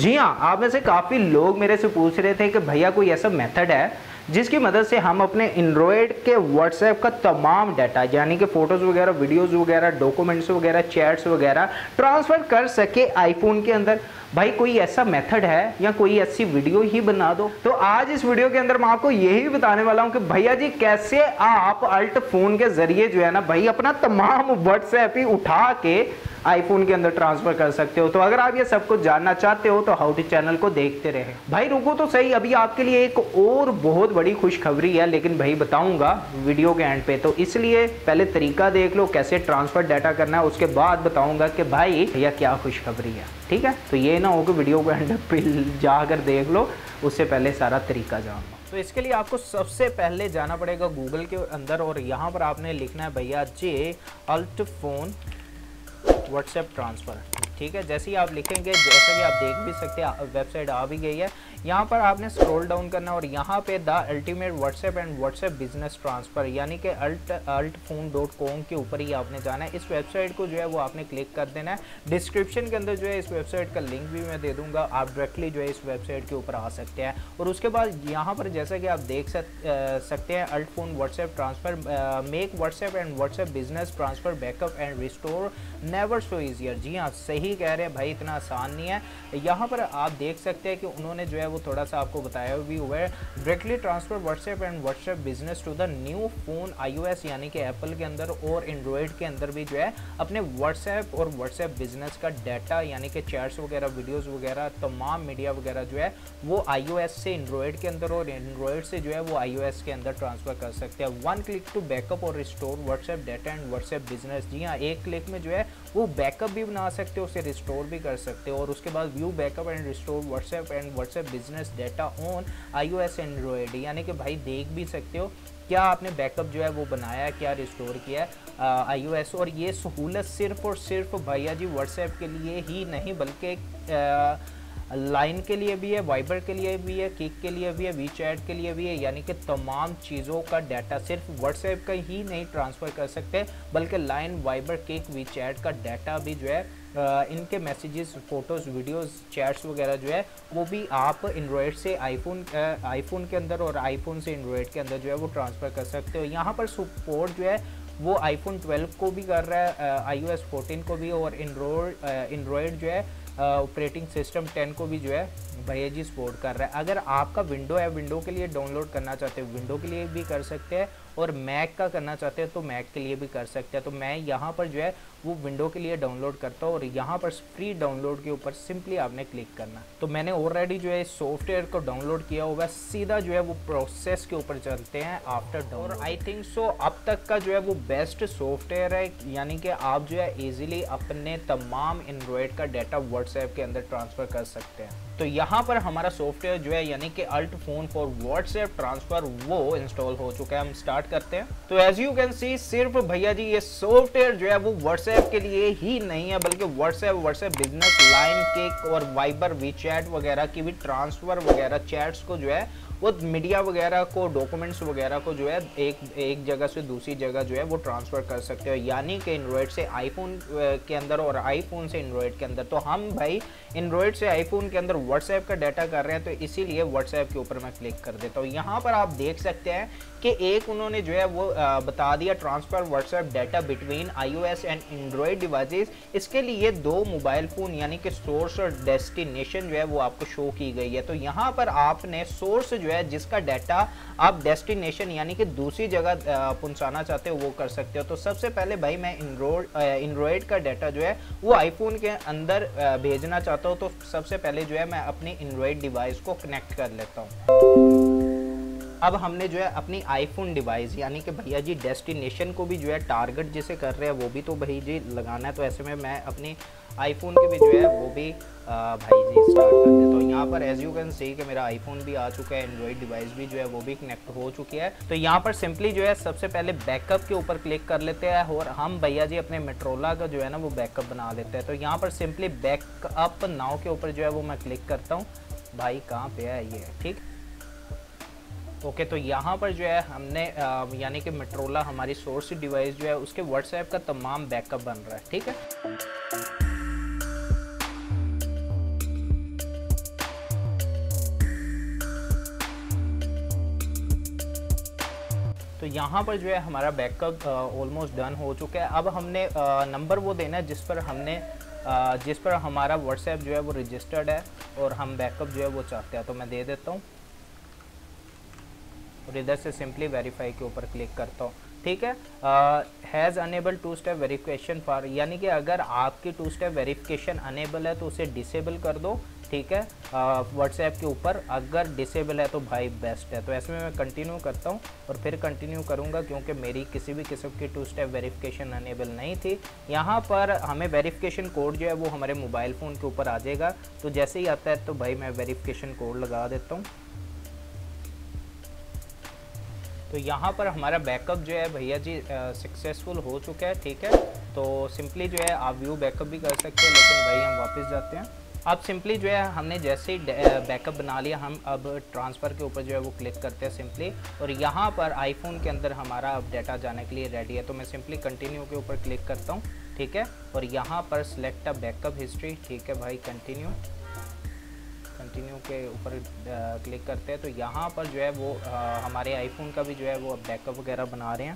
जी हाँ, आप में से काफ़ी लोग मेरे से पूछ रहे थे कि भैया कोई ऐसा मेथड है जिसकी मदद से हम अपने एंड्रॉयड के व्हाट्सएप का तमाम डाटा यानी कि फ़ोटोज़ वगैरह, वीडियोज़ वगैरह, डॉक्यूमेंट्स वगैरह, चैट्स वगैरह ट्रांसफ़र कर सके आईफोन के अंदर। भाई कोई ऐसा मेथड है या कोई ऐसी वीडियो ही बना दो। तो आज इस वीडियो के अंदर मैं आपको यही बताने वाला हूं कि भैया जी कैसे आप अल्ट फोन के जरिए जो है ना भाई अपना तमाम व्हाट्सएप ही उठा के आईफोन के अंदर ट्रांसफर कर सकते हो। तो अगर आप ये सब कुछ जानना चाहते हो तो हाउ टू चैनल को देखते रहे। भाई रुको तो सही, अभी आपके लिए एक और बहुत बड़ी खुशखबरी है, लेकिन भाई बताऊंगा वीडियो के एंड पे, तो इसलिए पहले तरीका देख लो कैसे ट्रांसफर डाटा करना है, उसके बाद बताऊंगा कि भाई भैया क्या खुशखबरी है। ठीक है, तो ये ना हो कि वीडियो को एंड पे जाकर देख लो, उससे पहले सारा तरीका जान लो। तो इसके लिए आपको सबसे पहले जाना पड़ेगा गूगल के अंदर और यहाँ पर आपने लिखना है भैया जे अल्ट फोन व्हाट्सएप ट्रांसफ़र। ठीक है, जैसे ही आप लिखेंगे, जैसे कि आप देख भी सकते हैं वेबसाइट आ भी गई है। यहाँ पर आपने स्क्रॉल डाउन करना और यहाँ पे the ultimate WhatsApp and WhatsApp business transfer यानी कि altphone.com के ऊपर ही आपने जाना है। इस वेबसाइट को जो है वो आपने क्लिक कर देना है। डिस्क्रिप्शन के अंदर जो है इस वेबसाइट का लिंक भी मैं दे दूँगा, आप डायरेक्टली जो है इस वेबसाइट के ऊपर आ सकते हैं। और उसके बाद यहाँ पर जैसा कि आप देख सकते हैं alt phone WhatsApp transfer, make WhatsApp and WhatsApp business transfer backup and restore never so easier. जी हाँ, सही कह रहे हैं भाई, इतना आसान नहीं है। यहाँ पर आप देख सकते हैं कि उन्होंने जो है वो थोड़ा सा आपको बताया भी हुआ है, directly transfer WhatsApp and WhatsApp business to the new phone iOS यानी कि एप्पल के अंदर और एंड्रॉयड के अंदर भी जो है अपने व्हाट्सएप और व्हाट्सएप बिजनेस का डाटा यानी कि चैट्स वगैरह, वीडियोस वगैरह, तमाम मीडिया वगैरह जो है वो iOS से एंड्रॉयड के अंदर और एंड्रॉयड से जो है वो iOS के अंदर ट्रांसफर कर सकते हैं। वन क्लिक टू बैकअप और restore WhatsApp data and WhatsApp business. जी हाँ, एक क्लिक में जो है वो बैकअप भी बना सकते हो, उसे रिस्टोर भी कर सकते हो। और उसके बाद view backup and restore WhatsApp and WhatsApp business data on iOS Android यानी कि भाई देख भी सकते हो क्या आपने बैकअप जो है वो बनाया है, क्या रिस्टोर किया है iOS। और ये सहूलत सिर्फ और सिर्फ भैया जी व्हाट्सएप के लिए ही नहीं बल्कि लाइन के लिए भी है, वाइबर के लिए भी है, किक के लिए भी है, वी चैट के लिए भी है। यानी कि तमाम चीज़ों का डाटा सिर्फ व्हाट्सएप का ही नहीं ट्रांसफ़र कर सकते बल्कि Line, Viber, Kik, WeChat का डाटा भी जो है इनके मैसेजेस, फ़ोटोज़, वीडियोस, चैट्स वगैरह जो है वो भी आप एंड्रॉयड से आईफोन के अंदर और आईफोन से एंड्रॉयड के अंदर जो है वो ट्रांसफ़र कर सकते हो। यहाँ पर सपोर्ट जो है वो आईफोन 12 को भी कर रहा है, iOS 14 को भी, और एंड्रॉयड जो है ऑपरेटिंग सिस्टम 10 को भी जो है भैया जी सपोर्ट कर रहा है। अगर आपका विंडो है, विंडो के लिए डाउनलोड करना चाहते हो विंडो के लिए भी कर सकते हैं, और मैक का करना चाहते हैं तो मैक के लिए भी कर सकते हैं। तो मैं यहाँ पर जो है वो विंडो के लिए डाउनलोड करता हूँ और यहाँ पर फ्री डाउनलोड के ऊपर सिंपली आपने क्लिक करना। तो मैंने ऑलरेडी जो है सॉफ्टवेयर को डाउनलोड किया हुआ, सीधा जो है वो प्रोसेस के ऊपर चलते हैं आफ्टर डाउनलोड। और आई थिंक सो अब तक का जो है वो बेस्ट सॉफ्टवेयर है, यानी कि आप जो है ईजिली अपने तमाम एंड्रॉयड का डाटा व्हाट्सएप के अंदर ट्रांसफ़र कर सकते हैं। तो यहाँ पर हमारा सॉफ्टवेयर जो है यानी कि alt phone for WhatsApp transfer वो इंस्टॉल हो चुका है। हम स्टार्ट करते हैं। तो एज यू कैन सी सिर्फ भैया जी ये सॉफ्टवेयर जो है वो व्हाट्सएप के लिए ही नहीं है बल्कि व्हाट्सएप बिजनेस, लाइन, किक और वाइबर, वी चैट वगैरह की भी ट्रांसफ़र वगैरह, चैट्स को जो है वो मीडिया वगैरह को, डॉक्यूमेंट्स वगैरह को जो है एक जगह से दूसरी जगह जो है वो ट्रांसफ़र कर सकते हो, यानी कि एंड्रॉयड से आईफोन के अंदर और आईफोन से एंड्रॉयड के अंदर। तो हम भाई एंड्रॉयड से आईफोन के अंदर व्हाट्सएप का डाटा कर रहे हैं, तो इसीलिए व्हाट्सएप के ऊपर मैं क्लिक कर देता हूँ। यहाँ पर आप देख सकते हैं कि एक उन्होंने जो है वो बता दिया transfer WhatsApp data between iOS and Android devices. इसके लिए दो मोबाइल फ़ोन यानी कि सोर्स और डेस्टिनेशन जो है वो आपको शो की गई है। तो यहाँ पर आपने सोर्स जो है जिसका डाटा आप डेस्टिनेशन यानी कि दूसरी जगह पहुंचाना चाहते हो वो कर सकते हो। तो सबसे पहले भाई मैं एंड्रॉयड का डाटा जो है वो आईफोन के अंदर भेजना चाहता हूँ। तो सबसे पहले जो है मैं अपनी एंड्रॉयड डिवाइस को कनेक्ट कर लेता हूँ। अब हमने जो है अपनी आईफोन डिवाइस यानी कि भैया जी डेस्टिनेशन को भी जो है टारगेट जिसे कर रहे हैं वो भी तो भाई जी लगाना है। तो ऐसे में मैं अपनी आईफोन के भी जो है वो भी भाई जी स्टार्ट कर देता हूँ। यहाँ पर एज यू कैन सी कि मेरा आईफोन भी आ चुका है, एंड्रॉयड डिवाइस भी जो है वो भी कनेक्ट हो चुकी है। तो यहाँ पर सिंपली जो है सबसे पहले बैकअप के ऊपर क्लिक कर लेते हैं और हम भैया जी अपने मोटोरोला का जो है ना वो बैकअप बना लेते हैं। तो यहाँ पर सिंपली बैकअप नाउ के ऊपर जो है वो मैं क्लिक करता हूँ। भाई कहाँ पे है ये, ठीक ओके। तो यहाँ पर जो है हमने यानी कि मोटोरोला हमारी सोर्स डिवाइस जो है उसके व्हाट्सएप का तमाम बैकअप बन रहा है, ठीक है। तो यहाँ पर जो है हमारा बैकअप ऑलमोस्ट डन हो चुका है। अब हमने नंबर वो देना है जिस पर हमारा व्हाट्सएप जो है वो रजिस्टर्ड है और हम बैकअप जो है वो चाहते हैं। तो मैं दे देता हूँ और इधर से सिंपली वेरीफाई के ऊपर क्लिक करता हूँ। ठीक है, has enable two step verification for, यानी कि अगर आपकी 2 स्टेप वेरिफिकेशन अनेबल है तो उसे डिसेबल कर दो। ठीक है, व्हाट्सएप के ऊपर अगर डिसेबल है तो भाई बेस्ट है। तो ऐसे में मैं कंटिन्यू करता हूँ और फिर कंटिन्यू करूँगा क्योंकि मेरी किसी भी किस्म की 2 स्टेप वेरिफिकेशन अनेबल नहीं थी। यहाँ पर हमें वेरिफिकेशन कोड जो है वो हमारे मोबाइल फ़ोन के ऊपर आ जाएगा। तो जैसे ही आता है तो भाई मैं वेरिफिकेशन कोड लगा देता हूँ। तो यहाँ पर हमारा बैकअप जो है भैया जी सक्सेसफुल हो चुका है। ठीक है, तो सिंपली जो है आप व्यू बैकअप भी कर सकते हैं, लेकिन भाई हम वापस जाते हैं। अब सिंपली जो है हमने जैसे ही बैकअप बना लिया, हम अब ट्रांसफ़र के ऊपर जो है वो क्लिक करते हैं सिंपली, और यहाँ पर आईफोन के अंदर हमारा अब डाटा जाने के लिए रेडी है। तो मैं सिंपली कंटिन्यू के ऊपर क्लिक करता हूँ। ठीक है, और यहाँ पर सिलेक्ट अ बैकअप हिस्ट्री। ठीक है भाई, कंटिन्यू के ऊपर क्लिक करते हैं। तो यहाँ पर जो है वो हमारे आईफोन का भी जो है वो बैकअप वगैरह बना रहे हैं।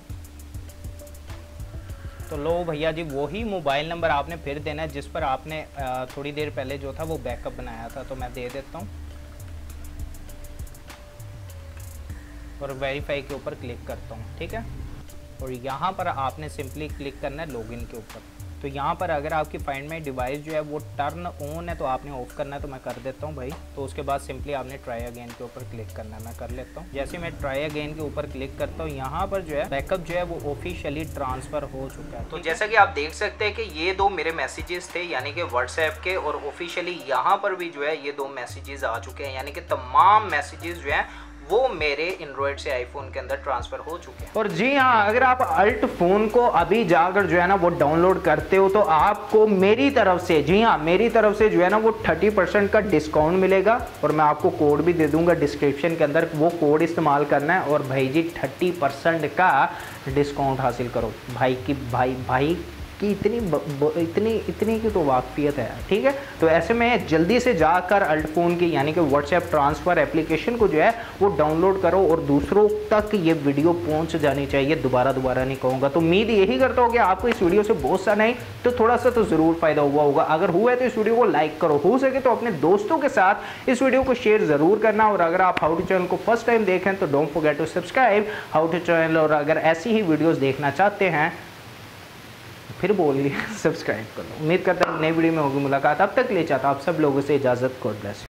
तो लो भैया जी, वही मोबाइल नंबर आपने फिर देना है जिस पर आपने थोड़ी देर पहले जो था वो बैकअप बनाया था। तो मैं दे देता हूँ और वेरीफाई के ऊपर क्लिक करता हूँ। ठीक है, और यहाँ पर आपने सिंपली क्लिक करना है लॉगिन के ऊपर। तो यहाँ पर अगर आपकी फाइंड माई डिवाइस जो है वो टर्न ऑन है तो आपने ऑफ करना है। तो मैं कर देता हूँ भाई। तो उसके बाद सिंपली आपने ट्राई अगेन के ऊपर क्लिक करना है। मैं कर लेता हूँ। जैसे मैं ट्राई अगेन के ऊपर क्लिक करता हूँ, यहाँ पर जो है बैकअप जो है वो ऑफिशियली ट्रांसफ़र हो चुका है। तो जैसा कि आप देख सकते हैं कि ये 2 मेरे मैसेजेस थे, यानी कि व्हाट्सएप के, और ऑफिशियली यहाँ पर भी जो है ये 2 मैसेजेस आ चुके हैं, यानी कि तमाम मैसेजेस जो हैं वो मेरे एंड्रॉयड से आईफोन के अंदर ट्रांसफ़र हो चुके हैं। और जी हाँ, अगर आप अल्ट फ़ोन को अभी जाकर जो है ना वो डाउनलोड करते हो तो आपको मेरी तरफ से, जी हाँ मेरी तरफ से जो है ना वो 30% का डिस्काउंट मिलेगा, और मैं आपको कोड भी दे दूंगा डिस्क्रिप्शन के अंदर। वो कोड इस्तेमाल करना है और भाई जी 30% का डिस्काउंट हासिल करो। भाई कि इतनी की तो वाकफियत है। ठीक है, तो ऐसे में जल्दी से जाकर अल्ट फ़ोन की यानी कि व्हाट्सएप ट्रांसफ़र एप्लीकेशन को जो है वो डाउनलोड करो और दूसरों तक ये वीडियो पहुंच जानी चाहिए। दोबारा नहीं कहूँगा। तो उम्मीद यही करता हूँ कि आपको इस वीडियो से बहुत सा नहीं तो थोड़ा सा तो ज़रूर फ़ायदा हुआ होगा। अगर हुआ है तो इस वीडियो को लाइक करो, हो सके तो अपने दोस्तों के साथ इस वीडियो को शेयर ज़रूर करना। और अगर आप हाउ टू चैनल को फर्स्ट टाइम देखें तो don't forget to subscribe how to channel. और अगर ऐसी ही वीडियोज़ देखना चाहते हैं, फिर बोल लिया, सब्सक्राइब कर लो। उम्मीद करता हूँ नई वीडियो में होगी मुलाकात। अब तक ले चाहता आप सब लोगों से इजाज़त। God bless.